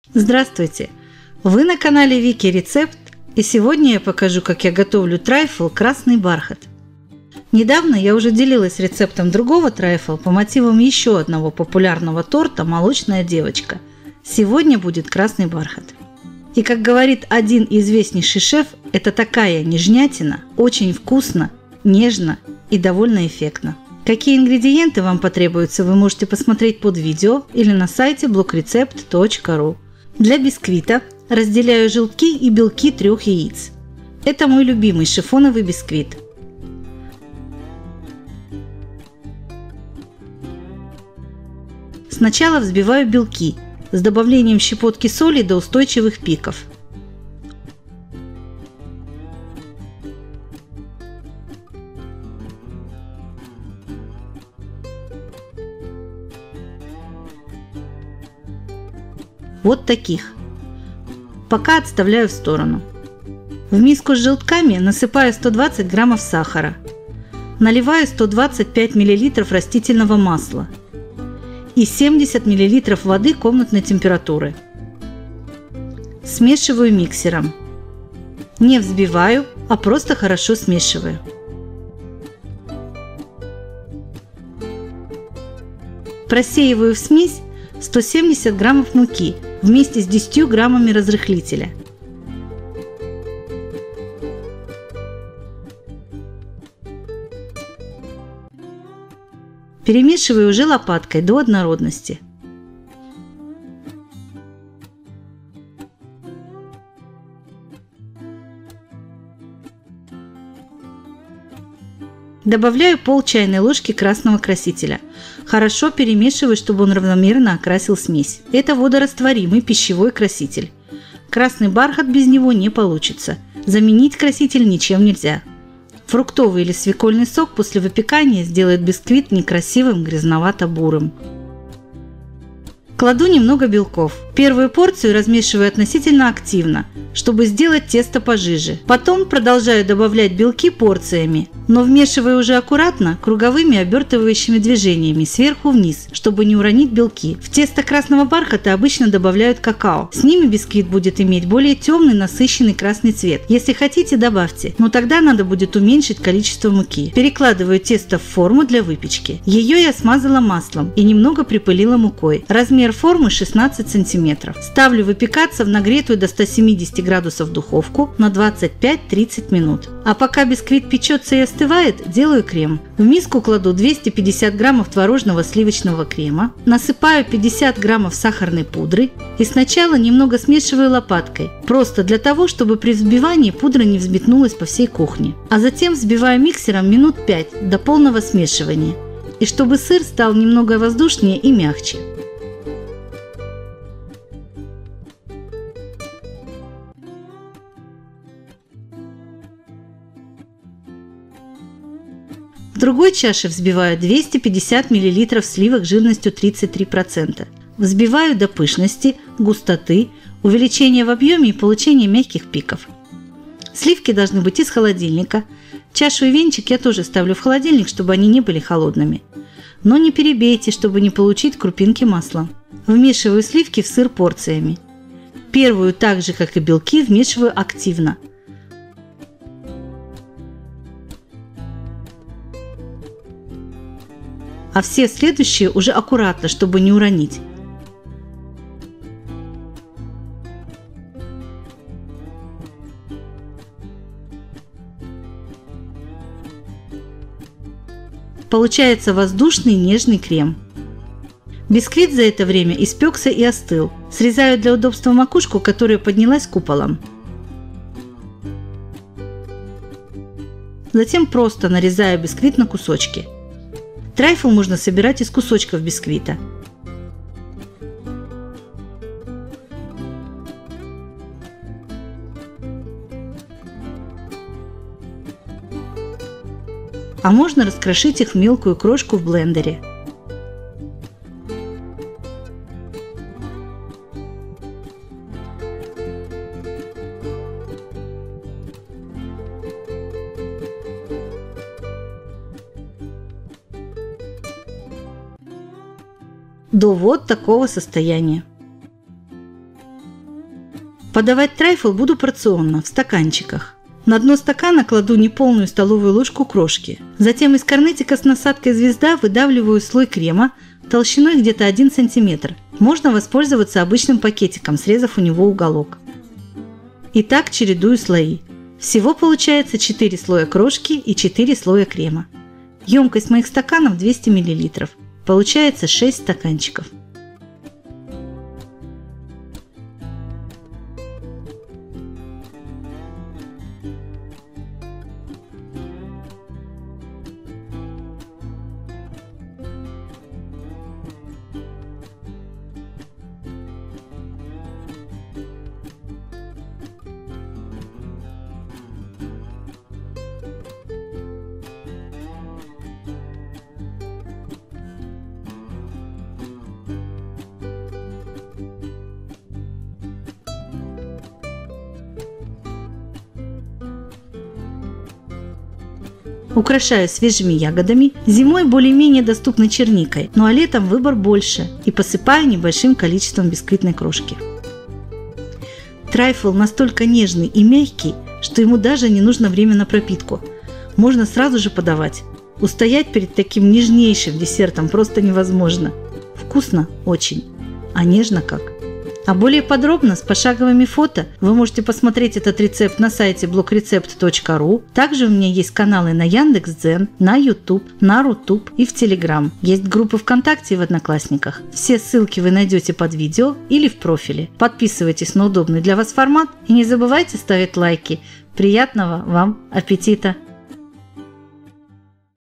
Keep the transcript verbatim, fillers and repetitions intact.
Здравствуйте! Вы на канале Вики Рецепт, и сегодня я покажу, как я готовлю трайфл красный бархат. Недавно я уже делилась рецептом другого трайфл по мотивам еще одного популярного торта «Молочная девочка». Сегодня будет красный бархат. И как говорит один известнейший шеф, это такая нежнятина, очень вкусно, нежно и довольно эффектно. Какие ингредиенты вам потребуются, вы можете посмотреть под видео или на сайте блок рецепт точка ру. Для бисквита разделяю желтки и белки трех яиц. Это мой любимый шифоновый бисквит. Сначала взбиваю белки с добавлением щепотки соли до устойчивых пиков. Вот таких. Пока отставляю в сторону. В миску с желтками насыпаю сто двадцать граммов сахара. Наливаю сто двадцать пять миллилитров растительного масла и семьдесят миллилитров воды комнатной температуры. Смешиваю миксером. Не взбиваю, а просто хорошо смешиваю. Просеиваю в смесь сто семьдесят граммов муки вместе с десятью граммами разрыхлителя. Перемешиваю уже лопаткой до однородности. Добавляю пол чайной ложки красного красителя. Хорошо перемешиваю, чтобы он равномерно окрасил смесь. Это водорастворимый пищевой краситель. Красный бархат без него не получится. Заменить краситель ничем нельзя. Фруктовый или свекольный сок после выпекания сделает бисквит некрасивым грязновато-бурым. Кладу немного белков. Первую порцию размешиваю относительно активно, чтобы сделать тесто пожиже. Потом продолжаю добавлять белки порциями, но вмешиваю уже аккуратно круговыми обертывающими движениями сверху вниз, чтобы не уронить белки. В тесто красного бархата обычно добавляют какао. С ними бисквит будет иметь более темный насыщенный красный цвет. Если хотите, добавьте, но тогда надо будет уменьшить количество муки. Перекладываю тесто в форму для выпечки. Ее я смазала маслом и немного припылила мукой. Размер формы шестнадцать сантиметров. Ставлю выпекаться в нагретую до ста семидесяти градусов духовку на двадцать пять-тридцать минут. А пока бисквит печется и остывает, делаю крем. В миску кладу двести пятьдесят граммов творожного сливочного крема, насыпаю пятьдесят граммов сахарной пудры и сначала немного смешиваю лопаткой, просто для того, чтобы при взбивании пудра не взметнулась по всей кухне. А затем взбиваю миксером минут пять до полного смешивания, и чтобы сыр стал немного воздушнее и мягче. В другой чаше взбиваю двести пятьдесят миллилитров сливок жирностью тридцать три процента. Взбиваю до пышности, густоты, увеличения в объеме и получения мягких пиков. Сливки должны быть из холодильника. Чашу и венчик я тоже ставлю в холодильник, чтобы они не были холодными. Но не перебейте, чтобы не получить крупинки масла. Вмешиваю сливки в сыр порциями. Первую, так же как и белки, вмешиваю активно. А все следующие уже аккуратно, чтобы не уронить. Получается воздушный нежный крем. Бисквит за это время испекся и остыл. Срезаю для удобства макушку, которая поднялась куполом. Затем просто нарезаю бисквит на кусочки. Трайфл можно собирать из кусочков бисквита. А можно раскрошить их в мелкую крошку в блендере. до вот такого состояния. Подавать трайфл буду порционно, в стаканчиках. На дно стакана кладу неполную столовую ложку крошки. Затем из корнетика с насадкой «Звезда» выдавливаю слой крема толщиной где-то один сантиметр. Можно воспользоваться обычным пакетиком, срезав у него уголок. И так чередую слои. Всего получается четыре слоя крошки и четыре слоя крема. Емкость моих стаканов двести миллилитров. Получается шесть стаканчиков. Украшаю свежими ягодами, зимой более-менее доступной черникой, ну а летом выбор больше, и посыпаю небольшим количеством бисквитной крошки. Трайфл настолько нежный и мягкий, что ему даже не нужно время на пропитку. Можно сразу же подавать. Устоять перед таким нежнейшим десертом просто невозможно. Вкусно очень, а нежно как. А более подробно, с пошаговыми фото, вы можете посмотреть этот рецепт на сайте блог рецепт точка ру. Также у меня есть каналы на Яндекс.Дзен, на YouTube, на Рутуб и в Telegram. Есть группы ВКонтакте и в Одноклассниках. Все ссылки вы найдете под видео или в профиле. Подписывайтесь на удобный для вас формат и не забывайте ставить лайки. Приятного вам аппетита!